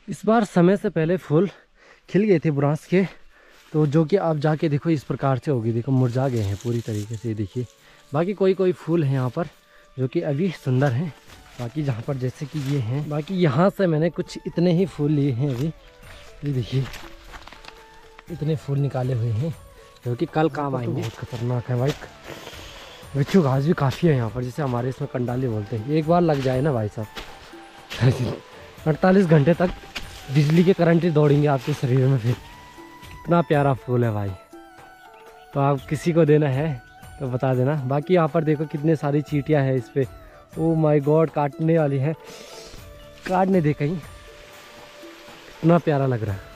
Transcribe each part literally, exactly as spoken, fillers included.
इस बार समय से पहले फूल खिल गए थे बुरांस के, तो जो कि आप जाके देखो इस प्रकार से होगी, देखो मुरझा गए हैं पूरी तरीके से। देखिए बाकी कोई कोई फूल हैं यहाँ पर जो कि अभी सुंदर हैं, बाकी जहाँ पर जैसे कि ये हैं। बाकी यहाँ से मैंने कुछ इतने ही फूल लिए हैं अभी, ये देखिए इतने फूल निकाले हुए हैं जो कि कल काम आएंगे। बहुत खतरनाक है भाई, बिच्छू घास भी काफ़ी है यहाँ पर, जिसे हमारे इसमें कंडाली बोलते हैं। एक बार लग जाए ना भाई साहब अड़तालीस घंटे तक बिजली के करंट ही दौड़ेंगे आपके शरीर में। फिर इतना प्यारा फूल है भाई, तो आप किसी को देना है तो बता देना। बाकी यहाँ पर देखो कितने सारी चींटियाँ हैं इस पर, ओ माय गॉड काटने वाली है, काटने दे कहीं, इतना प्यारा लग रहा है।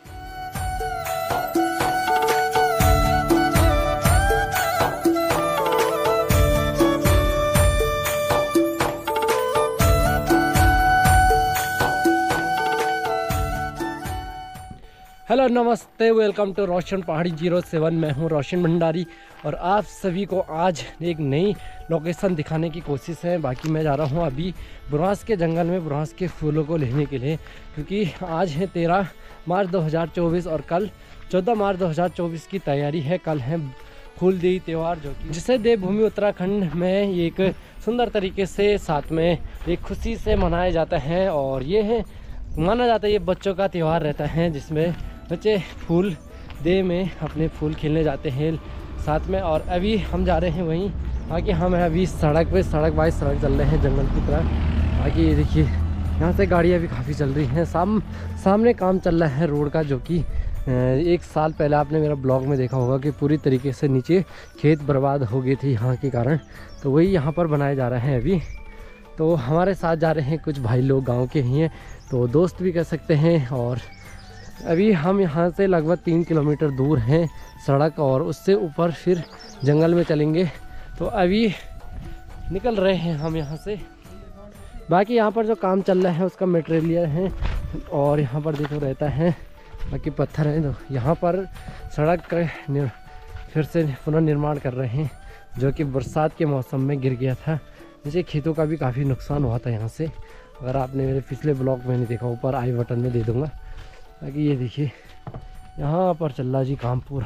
हेलो नमस्ते, वेलकम टू रोशन पहाड़ी जीरो सेवन। मैं हूं रोशन भंडारी और आप सभी को आज एक नई लोकेशन दिखाने की कोशिश है। बाकी मैं जा रहा हूं अभी बुरांस के जंगल में बुरांस के फूलों को लेने के लिए, क्योंकि आज है तेरह मार्च दो हज़ार चौबीस और कल चौदह मार्च दो हज़ार चौबीस की तैयारी है। कल है फूलदेई त्यौहार, जो कि जिसे देवभूमि उत्तराखंड में एक सुंदर तरीके से साथ में एक खुशी से मनाया जाता है। और ये है माना जाता है ये बच्चों का त्यौहार रहता है, जिसमें बच्चे फूल दे में अपने फूल खेलने जाते हैं साथ में। और अभी हम जा रहे हैं वहीं, बाकी हम अभी सड़क पे सड़क बाई सड़क चल रहे हैं जंगल की तरफ। बाकी ये देखिए यहाँ से गाड़ियाँ भी काफ़ी चल रही हैं। साम सामने काम चल रहा है रोड का, जो कि एक साल पहले आपने मेरा ब्लॉग में देखा होगा कि पूरी तरीके से नीचे खेत बर्बाद हो गए थे यहाँ के कारण, तो वही यहाँ पर बनाए जा रहे हैं अभी। तो हमारे साथ जा रहे हैं कुछ भाई लोग, गाँव के ही हैं, तो दोस्त भी कह सकते हैं। और अभी हम यहाँ से लगभग तीन किलोमीटर दूर हैं सड़क, और उससे ऊपर फिर जंगल में चलेंगे। तो अभी निकल रहे हैं हम यहाँ से। बाकी यहाँ पर जो काम चल रहा है उसका मटेरियल है, और यहाँ पर देखो रहता है, बाकी पत्थर है। तो यहाँ पर सड़क का फिर से पुनर्निर्माण कर रहे हैं, जो कि बरसात के मौसम में गिर गया था। जैसे खेतों का भी काफ़ी नुकसान हुआ था यहाँ से, अगर आपने मेरे पिछले ब्लॉग में नहीं देखा ऊपर आई बटन में दे दूँगा। बाकी ये देखिए यहाँ पर चल रहा जी काम पूरा।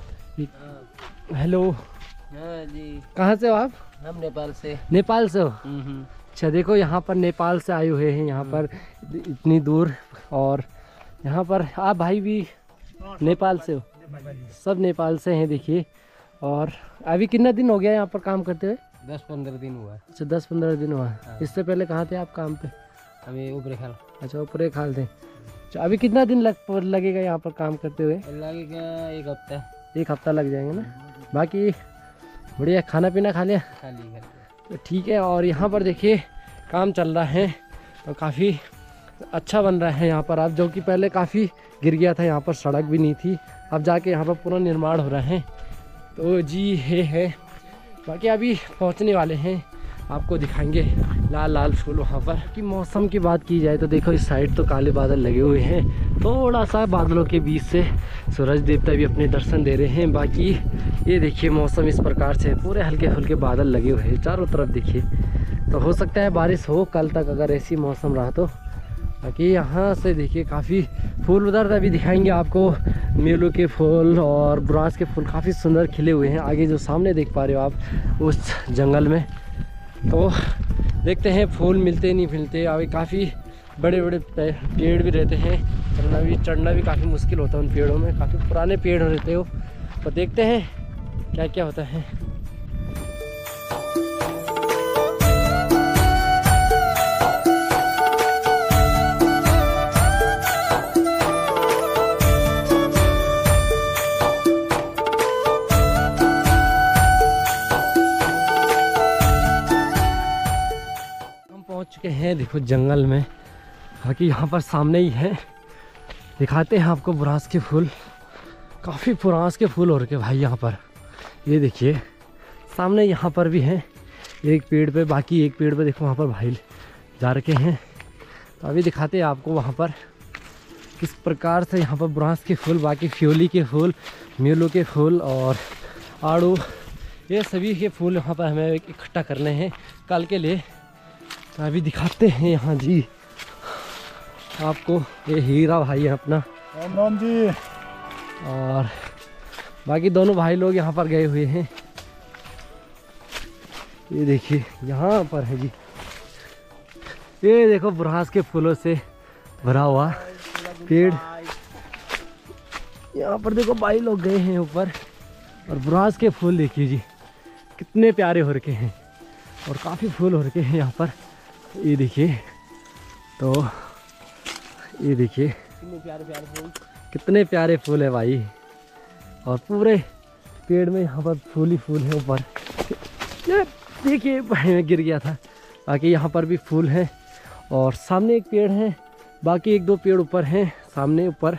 हेलो हाँ जी, कहाँ से हो आप? हम नेपाल से। नेपाल से हो? अच्छा देखो यहाँ पर नेपाल से आए हुए हैं यहाँ पर इतनी दूर, और यहाँ पर आप भाई भी नेपाल से हो? सब नेपाल से हैं देखिए। और अभी कितना दिन हो गया यहाँ पर काम करते हुए? दस पंद्रह दिन हुआ। अच्छा दस पंद्रह दिन हुआ। इससे पहले कहाँ थे आप काम पे? हमें ऊपरे खाल। अच्छा ऊपरे खाल थे। अच्छा अभी कितना दिन लग लगेगा यहाँ पर काम करते हुए? लगेगा एक हफ्ता। एक हफ्ता लग जाएंगे ना। बाकी बढ़िया, खाना पीना खा लिया? खाली तो ठीक है। और यहाँ पर देखिए काम चल रहा है, तो काफ़ी अच्छा बन रहा है यहाँ पर आप, जो कि पहले काफ़ी गिर गया था, यहाँ पर सड़क भी नहीं थी, अब जाके यहाँ पर पुनर्निर्माण हो रहा है। तो जी ये है। बाकी अभी पहुँचने वाले हैं, आपको दिखाएंगे लाल लाल फूल वहाँ पर। कि मौसम की बात की जाए तो देखो इस साइड तो काले बादल लगे हुए हैं, थोड़ा सा बादलों के बीच से सूरज देवता भी अपने दर्शन दे रहे हैं। बाकी ये देखिए मौसम इस प्रकार से पूरे हल्के हल्के बादल लगे हुए हैं चारों तरफ देखिए, तो हो सकता है बारिश हो कल तक अगर ऐसी मौसम रहा तो। बाकी यहाँ से देखिए काफ़ी फूल, उधर अभी दिखाएंगे आपको मेलों के फूल और बुरांस के फूल काफ़ी सुंदर खिले हुए हैं आगे जो सामने देख पा रहे हो आप उस जंगल में। तो देखते हैं फूल मिलते नहीं मिलते। अभी काफ़ी बड़े बड़े पेड़ भी रहते हैं, चढ़ना भी चढ़ना भी काफ़ी मुश्किल होता है उन पेड़ों में, काफ़ी पुराने पेड़ रहते हो। तो देखते हैं क्या क्या होता है। चुके हैं देखो जंगल में, बाकी यहाँ पर सामने ही है, दिखाते हैं आपको बुरांस के फूल। काफ़ी बुरांस के फूल हो रखे भाई यहाँ पर, ये देखिए सामने यहाँ पर भी हैं एक पेड़ पे, बाकी एक पेड़ पे देखो वहाँ पर भाई जा रखे हैं। तो अभी दिखाते हैं आपको वहाँ पर किस प्रकार से यहाँ पर बुरांस के फूल, बाकी फ्योली के फूल, मेलों के फूल और आड़ू, ये सभी के फूल यहाँ पर हमें इकट्ठा करने हैं कल के लिए। तो अभी दिखाते हैं यहाँ जी आपको। ये हीरा भाई है अपना, राम राम जी। और बाकी दोनों भाई लोग यहाँ पर गए हुए हैं। ये देखिए यहाँ पर है जी, ये देखो बुरास के फूलों से भरा हुआ पेड़। यहाँ पर देखो भाई लोग गए हैं ऊपर, और बुरास के फूल देखिए जी कितने प्यारे हो रखे हैं, और काफ़ी फूल हो रखे हैं यहाँ पर। ये देखिए, तो ये देखिए कितने प्यारे प्यारे फूल, कितने प्यारे फूल है भाई, और पूरे पेड़ में यहाँ पर फूल ही फूल है ऊपर। ये देखिए पानी में गिर गया था। बाकी यहाँ पर भी फूल हैं, और सामने एक पेड़ है, बाकी एक दो पेड़ ऊपर हैं सामने ऊपर।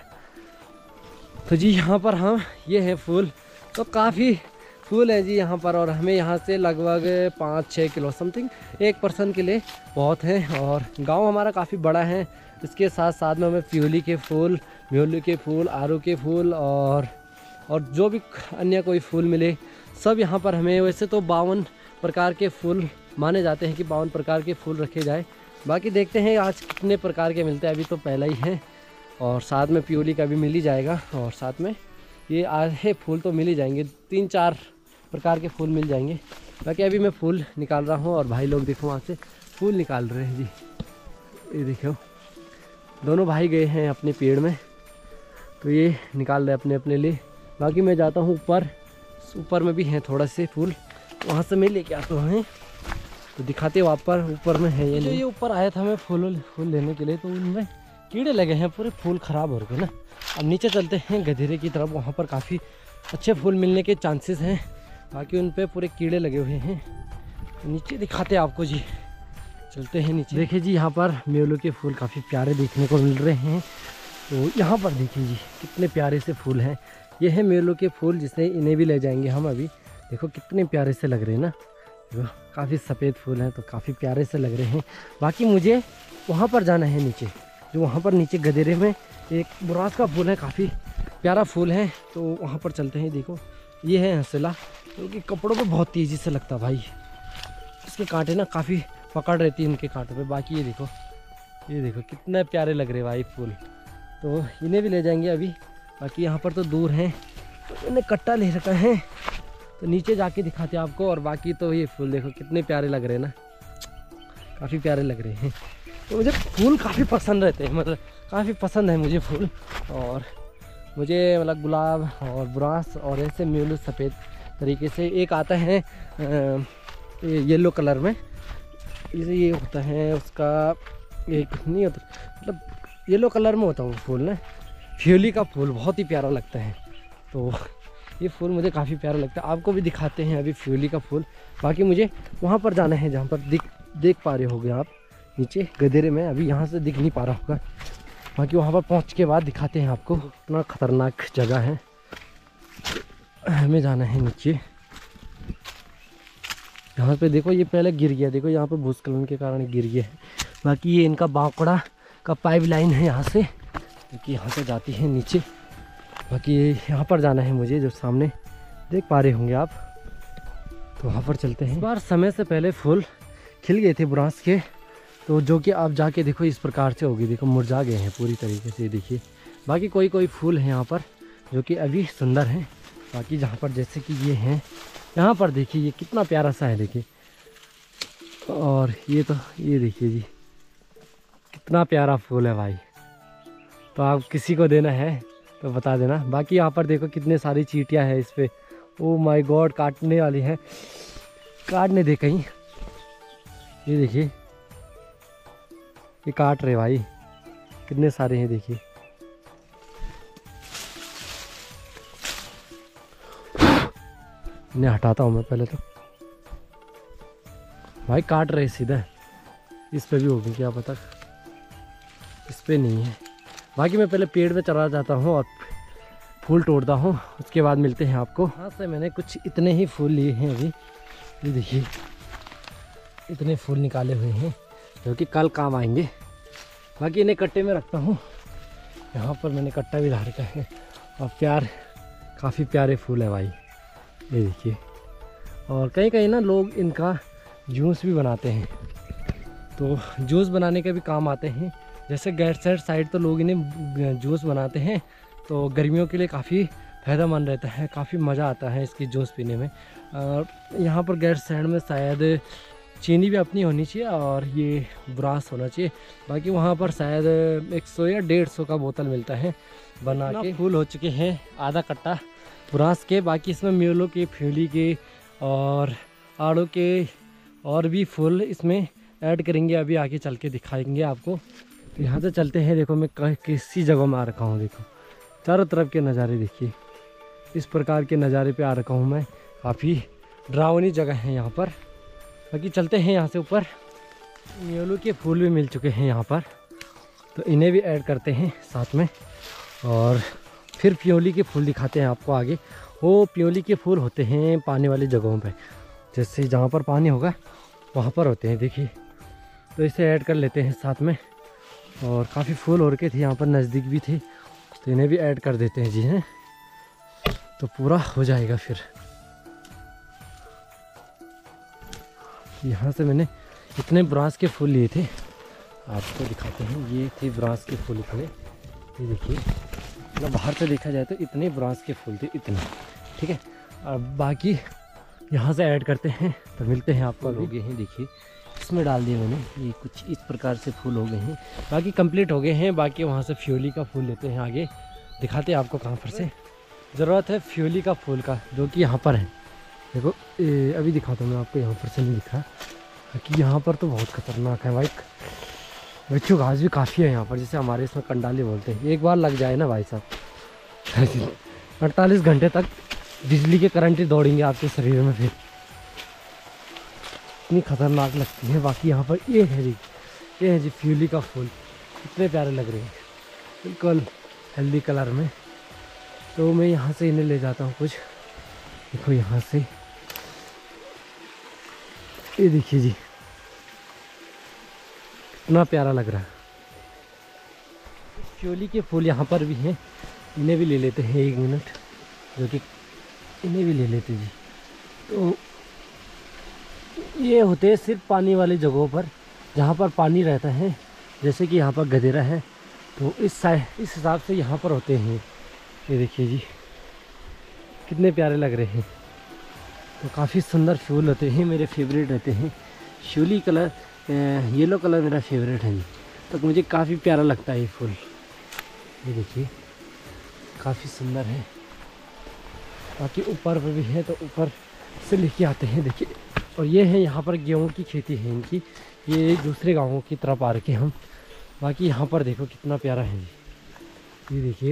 तो जी यहाँ पर हम ये है फूल, तो काफ़ी फूल हैं जी यहाँ पर, और हमें यहाँ से लगभग पाँच छः किलो समथिंग एक पर्सन के लिए बहुत हैं। और गांव हमारा काफ़ी बड़ा है, इसके साथ साथ में हमें प्यूली के फूल, म्यूली के फूल, आरू के फूल, और और जो भी अन्य कोई फूल मिले सब यहाँ पर हमें। वैसे तो बावन प्रकार के फूल माने जाते हैं कि बावन प्रकार के फूल रखे जाए। बाकी देखते हैं आज कितने प्रकार के मिलते हैं, अभी तो पहला ही है, और साथ में प्यूली का भी मिल ही जाएगा, और साथ में ये आधे फूल तो मिल ही जाएंगे, तीन चार प्रकार के फूल मिल जाएंगे। बाकी अभी मैं फूल निकाल रहा हूँ, और भाई लोग देखो वहाँ से फूल निकाल रहे हैं जी। ये देखो दोनों भाई गए हैं अपने पेड़ में, तो ये निकाल रहे अपने अपने लिए। बाकी मैं जाता हूँ ऊपर, ऊपर में भी हैं थोड़ा से फूल, वहाँ से मैं लेके आता हूँ, तो दिखाते वहाँ पर ऊपर में है ये। जो ये ऊपर आया था मैं फूल फूल लेने के लिए, तो उनमें कीड़े लगे हैं, पूरे फूल ख़राब हो गए ना। अब नीचे चलते हैं गधेरे की तरफ, वहाँ पर काफ़ी अच्छे फूल मिलने के चांसेस हैं। बाकी उन पे पूरे कीड़े लगे हुए हैं, तो नीचे दिखाते हैं आपको जी, चलते हैं नीचे। देखिए जी यहाँ पर म्यूलो के फूल काफ़ी प्यारे देखने को मिल रहे हैं। तो यहाँ पर देखिए जी कितने प्यारे से फूल हैं, ये है म्यूलो के फूल, जिससे इन्हें भी ले जाएंगे हम अभी। देखो कितने प्यारे से लग रहे हैं ना, देखो काफ़ी सफ़ेद फूल हैं, तो काफ़ी प्यारे से लग रहे हैं। बाकी मुझे वहाँ पर जाना है नीचे, जो वहाँ पर नीचे गधेरे में एक बुरास का फूल है, काफ़ी प्यारा फूल है, तो वहाँ पर चलते हैं। देखो ये है हंसला, क्योंकि कपड़ों पे बहुत तेज़ी से लगता भाई, इसके कांटे ना काफ़ी पकड़ रहती है इनके कांटों पे। बाकी ये देखो, ये देखो कितने प्यारे लग रहे भाई फूल, तो इन्हें भी ले जाएंगे अभी। बाकी यहाँ पर तो दूर हैं, तो इन्हें कट्टा ले रखा है, तो नीचे जाके दिखाते हैं आपको। और बाकी तो ये फूल देखो कितने प्यारे लग रहे हैं ना, काफ़ी प्यारे लग रहे हैं। तो मुझे फूल काफ़ी पसंद रहते हैं, मतलब काफ़ी पसंद है मुझे फूल, और मुझे मतलब गुलाब और बुरास और ऐसे म्यूलू सफ़ेद तरीके से एक आता है येलो कलर में, जैसे ये होता है उसका एक नहीं होता, मतलब येलो कलर में होता है वो फूल ना, फ्यूली का फूल बहुत ही प्यारा लगता है। तो ये फूल मुझे काफ़ी प्यारा लगता है, आपको भी दिखाते हैं अभी फ्यूली का फूल। बाकी मुझे वहाँ पर जाना है जहाँ पर दिख देख पा रहे होगे आप नीचे गधेरे में, अभी यहाँ से दिख नहीं पा रहा होगा। बाकी वहाँ पर पहुँच के बाद दिखाते हैं आपको, इतना ख़तरनाक जगह है। हमें जाना है नीचे, यहाँ पे देखो ये पहले गिर गया, देखो यहाँ पे भूस्खलन के कारण गिर गया है। बाकी ये इनका बांकुड़ा का पाइप लाइन है यहाँ से, क्योंकि यहाँ से जाती है नीचे। बाकी यहाँ पर जाना है मुझे, जो सामने देख पा रहे होंगे आप, तो वहाँ पर चलते हैं। इस बार समय से पहले फूल खिल गए थे बुरांस के, तो जो कि आप जाके देखो इस प्रकार से होगी, देखो मुरझा गए हैं पूरी तरीके से, देखिए। बाकी कोई कोई फूल हैं यहाँ पर जो कि अभी सुंदर हैं। बाकी जहाँ पर जैसे कि ये हैं, यहाँ पर देखिए ये कितना प्यारा सा है, देखिए। और ये तो ये देखिए जी कितना प्यारा फूल है भाई, तो आप किसी को देना है तो बता देना। बाकी यहाँ पर देखो कितने सारी चींटियाँ हैं इस पर, ओ माय गॉड काटने वाली हैं, काटने दे कहीं। ये देखिए ये काट रहे भाई, कितने सारे हैं देखिए। इन्हें हटाता हूँ मैं पहले, तो भाई काट रहे सीधा। इस पे भी होगी क्या पता, इस पे नहीं है। बाकी मैं पहले पेड़ में चढ़ा जाता हूँ और फूल तोड़ता हूँ, उसके बाद मिलते हैं आपको। हाँ से मैंने कुछ इतने ही फूल लिए हैं अभी, ये देखिए इतने फूल निकाले हुए हैं जो कि कल काम आएंगे। बाकी इन्हें कट्टे में रखता हूँ, यहाँ पर मैंने कट्टा भी ला रखा है। और प्यार काफ़ी प्यारे फूल है भाई, ये देखिए। और कहीं कहीं ना लोग इनका जूस भी बनाते हैं, तो जूस बनाने के भी काम आते हैं। जैसे गैरसैंण साइड तो लोग इन्हें जूस बनाते हैं, तो गर्मियों के लिए काफ़ी फ़ायदेमंद रहता है, काफ़ी मज़ा आता है इसकी जूस पीने में। यहाँ पर गैरसैंण में शायद चीनी भी अपनी होनी चाहिए और ये बुरास होना चाहिए। बाकी वहाँ पर शायद एक सौ या डेढ़ सौ का बोतल मिलता है बना के। फूल हो चुके हैं आधा कट्टा बुरास के। बाकी इसमें म्यूलो के, फ्यूली के और आड़ू के और भी फूल इसमें ऐड करेंगे, अभी आगे चल के दिखाएंगे आपको। तो यहाँ से चलते हैं। देखो मैं किसी जगह में आ रखा हूँ, देखो चारों तरफ के नज़ारे देखिए, इस प्रकार के नज़ारे पे आ रखा हूँ मैं। काफ़ी डरावनी जगह है यहाँ पर। बाकी चलते हैं यहाँ से ऊपर। म्यूलो के फूल भी मिल चुके हैं यहाँ पर, तो इन्हें भी ऐड करते हैं साथ में। और फिर प्योली के फूल दिखाते हैं आपको आगे। वो प्योली के फूल होते हैं पानी वाली जगहों पे, जैसे जहाँ पर पानी होगा वहाँ पर होते हैं, देखिए। तो इसे ऐड कर लेते हैं साथ में। और काफ़ी फूल हो रखे थे यहाँ पर, नज़दीक भी थे, तो इन्हें भी ऐड कर देते हैं जी हैं, तो पूरा हो जाएगा। फिर यहाँ से मैंने इतने ब्रास के फूल लिए थे, आपको दिखाते हैं। ये थे ब्रास के फूल इतने, ये देखिए। मतलब बाहर से देखा जाए तो इतने ब्रास के फूल थे, इतने, ठीक है। और बाकी यहाँ से ऐड करते हैं, तो मिलते हैं आपको। हो गए हैं, देखिए इसमें डाल दिए मैंने, ये कुछ इस प्रकार से फूल हो गए हैं। बाकी कंप्लीट हो गए हैं। बाकी वहाँ से फ्योली का फूल लेते हैं, आगे दिखाते हैं आपको कहाँ पर से ज़रूरत है फ्योली का फूल का, जो कि यहाँ पर है। देखो ए, अभी दिखाता हूँ मैं आपको, यहाँ पर से नहीं दिखा कि यहाँ पर तो बहुत खतरनाक है भाई। बच्चों घास भी काफ़ी है यहाँ पर, जैसे हमारे इसमें कंडाली बोलते हैं। एक बार लग जाए ना भाई साहब, अड़तालीस घंटे तक बिजली के करंट ही दौड़ेंगे आपके शरीर में, फिर इतनी खतरनाक लगती है। बाकी यहाँ पर ये है जी, ये है जी फ्यूली का फूल, कितने प्यारे लग रहे हैं, बिल्कुल हेल्दी कलर में। तो मैं यहाँ से इन्हें ले जाता हूँ कुछ, देखो यहाँ से, ये देखिए जी कितना प्यारा लग रहा है। फ्यूली के फूल यहाँ पर भी हैं, इन्हें भी ले लेते हैं एक मिनट, जो कि इन्हें भी ले लेते जी। तो ये होते हैं सिर्फ पानी वाली जगहों पर, जहाँ पर पानी रहता है, जैसे कि यहाँ पर गदेरा है, तो इस साइड इस हिसाब से यहाँ पर होते हैं। ये देखिए जी कितने प्यारे लग रहे हैं। तो काफ़ी सुंदर फूल होते हैं, मेरे फेवरेट रहते हैं। फ्यूली कलर, येलो कलर मेरा फेवरेट है जी, तो मुझे काफ़ी प्यारा लगता है ये फूल। ये देखिए काफ़ी सुंदर है। बाकी ऊपर पर भी है, तो ऊपर से लेके आते हैं, देखिए। और ये है यहाँ पर गेहूँ की खेती है इनकी, ये दूसरे गाँवों की तरफ आ रखे हम। बाकी यहाँ पर देखो कितना प्यारा है जी, ये देखिए,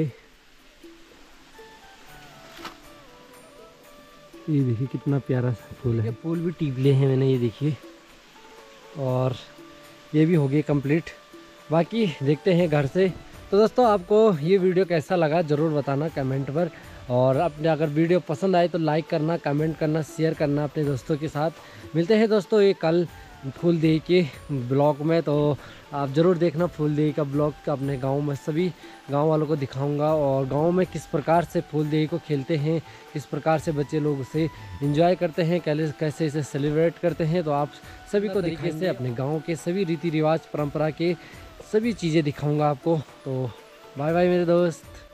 ये देखिए कितना प्यारा फूल है। फूल भी टिकले हैं मैंने, ये देखिए। और ये भी हो गए कंप्लीट। बाकी देखते हैं घर से। तो दोस्तों आपको ये वीडियो कैसा लगा ज़रूर बताना कमेंट पर। और अपने अगर वीडियो पसंद आए तो लाइक करना, कमेंट करना, शेयर करना अपने दोस्तों के साथ। मिलते हैं दोस्तों ये कल फूलदेही के ब्लॉग में, तो आप ज़रूर देखना फूलदेही का ब्लॉग का। अपने गांव में सभी गांव वालों को दिखाऊंगा, और गांव में किस प्रकार से फूलदेही को खेलते हैं, किस प्रकार से बच्चे लोग उसे एंजॉय करते हैं, कैसे इसे सेलिब्रेट करते हैं, तो आप सभी को तरीके से अपने गाँव के सभी रीति रिवाज परम्परा के सभी चीज़ें दिखाऊँगा आपको। तो बाय बाय मेरे दोस्त।